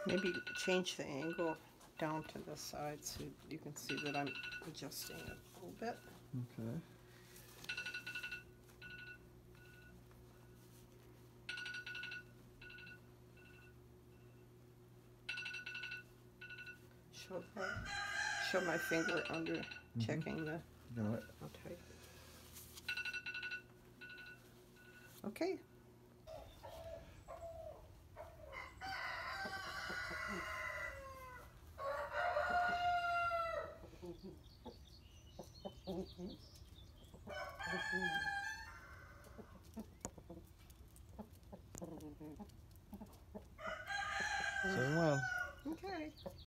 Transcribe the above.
Maybe change the angle down to the side so you can see that I'm adjusting it a little bit. Okay. Show my finger under checking the. Got it. Okay. Okay. So well. Okay.